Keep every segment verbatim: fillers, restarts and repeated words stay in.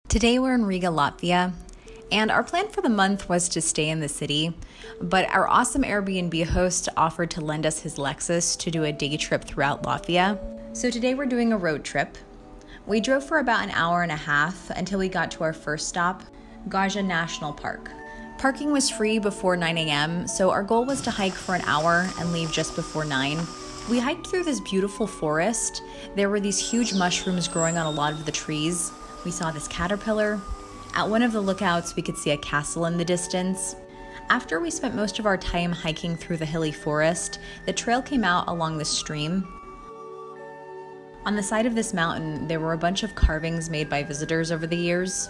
Today we're in Riga, Latvia, and our plan for the month was to stay in the city, but our awesome Airbnb host offered to lend us his Lexus to do a day trip throughout Latvia. So today we're doing a road trip. We drove for about an hour and a half until we got to our first stop, Gaja National Park. Parking was free before nine a.m., so our goal was to hike for an hour and leave just before nine. We hiked through this beautiful forest. There were these huge mushrooms growing on a lot of the trees. We saw this caterpillar. At one of the lookouts, we could see a castle in the distance. After we spent most of our time hiking through the hilly forest, the trail came out along the stream. On the side of this mountain, there were a bunch of carvings made by visitors over the years.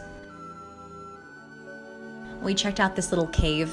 We checked out this little cave.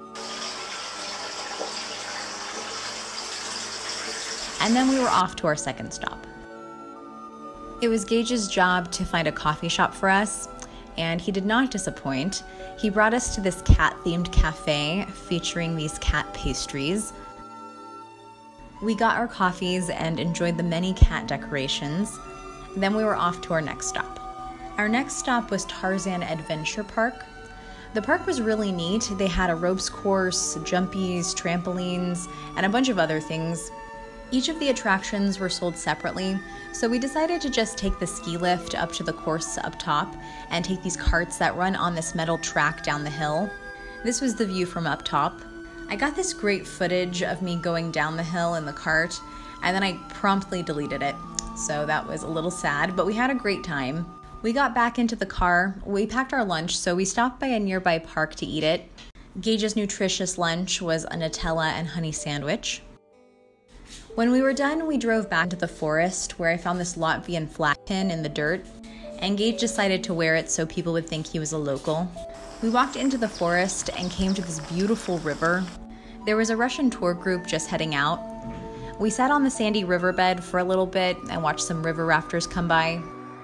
And then we were off to our second stop. It was Gage's job to find a coffee shop for us, and he did not disappoint. He brought us to this cat-themed cafe featuring these cat pastries. We got our coffees and enjoyed the many cat decorations. Then we were off to our next stop. Our next stop was Tarzan Adventure Park. The park was really neat. They had a ropes course, jumpies, trampolines, and a bunch of other things. Each of the attractions were sold separately, so we decided to just take the ski lift up to the course up top and take these carts that run on this metal track down the hill. This was the view from up top. I got this great footage of me going down the hill in the cart, and then I promptly deleted it. So that was a little sad, but we had a great time. We got back into the car, we packed our lunch, so we stopped by a nearby park to eat it. Gage's nutritious lunch was a Nutella and honey sandwich. When we were done, we drove back to the forest where I found this Latvian flag pin in the dirt, and Gage decided to wear it so people would think he was a local. We walked into the forest and came to this beautiful river. There was a Russian tour group just heading out. We sat on the sandy riverbed for a little bit and watched some river rafters come by.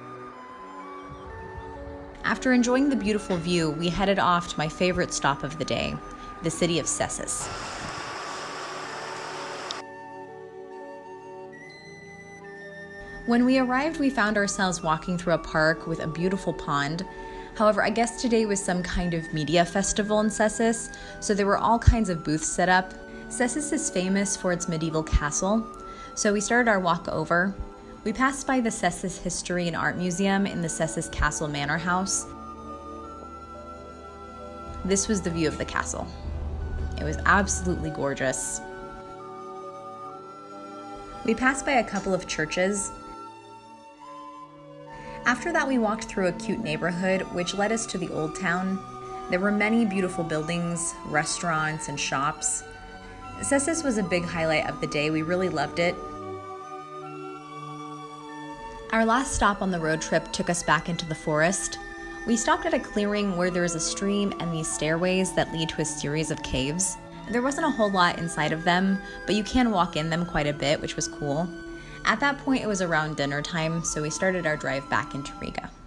After enjoying the beautiful view, we headed off to my favorite stop of the day, the city of Cēsis. When we arrived, we found ourselves walking through a park with a beautiful pond. However, I guess today was some kind of media festival in Cēsis, so there were all kinds of booths set up. Cēsis is famous for its medieval castle, so we started our walk over. We passed by the Cēsis History and Art Museum in the Cēsis Castle Manor House. This was the view of the castle. It was absolutely gorgeous. We passed by a couple of churches. After that, we walked through a cute neighborhood, which led us to the Old Town. There were many beautiful buildings, restaurants, and shops. Cēsis was a big highlight of the day. We really loved it. Our last stop on the road trip took us back into the forest. We stopped at a clearing where there is a stream and these stairways that lead to a series of caves. There wasn't a whole lot inside of them, but you can walk in them quite a bit, which was cool. At that point, it was around dinner time, so we started our drive back into Riga.